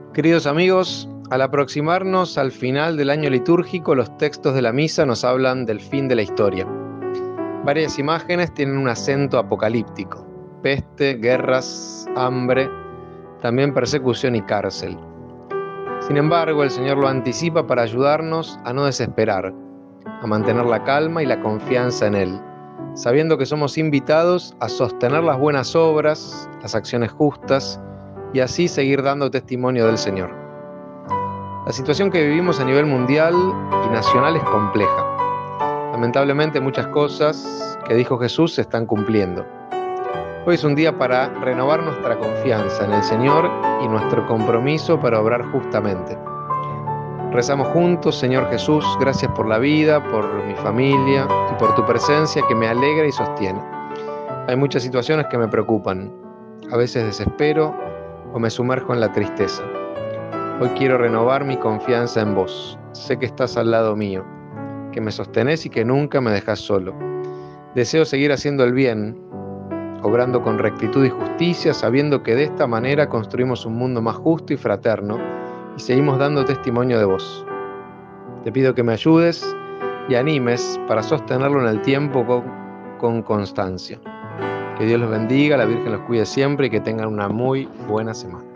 Queridos amigos, al aproximarnos al final del año litúrgico, los textos de la misa nos hablan del fin de la historia. Varias imágenes tienen un acento apocalíptico: peste, guerras, hambre, también persecución y cárcel. Sin embargo, el Señor lo anticipa para ayudarnos a no desesperar, a mantener la calma y la confianza en Él, sabiendo que somos invitados a sostener las buenas obras, las acciones justas, y así seguir dando testimonio del Señor. La situación que vivimos a nivel mundial y nacional es compleja. Lamentablemente muchas cosas que dijo Jesús se están cumpliendo. Hoy es un día para renovar nuestra confianza en el Señor y nuestro compromiso para obrar justamente. Rezamos juntos: Señor Jesús, gracias por la vida, por mi familia y por tu presencia que me alegra y sostiene. Hay muchas situaciones que me preocupan. A veces desespero o me sumerjo en la tristeza. Hoy quiero renovar mi confianza en vos. Sé que estás al lado mío, que me sostenés y que nunca me dejás solo. Deseo seguir haciendo el bien, obrando con rectitud y justicia, sabiendo que de esta manera construimos un mundo más justo y fraterno y seguimos dando testimonio de vos. Te pido que me ayudes y animes para sostenerlo en el tiempo con constancia. Que Dios los bendiga, la Virgen los cuide siempre y que tengan una muy buena semana.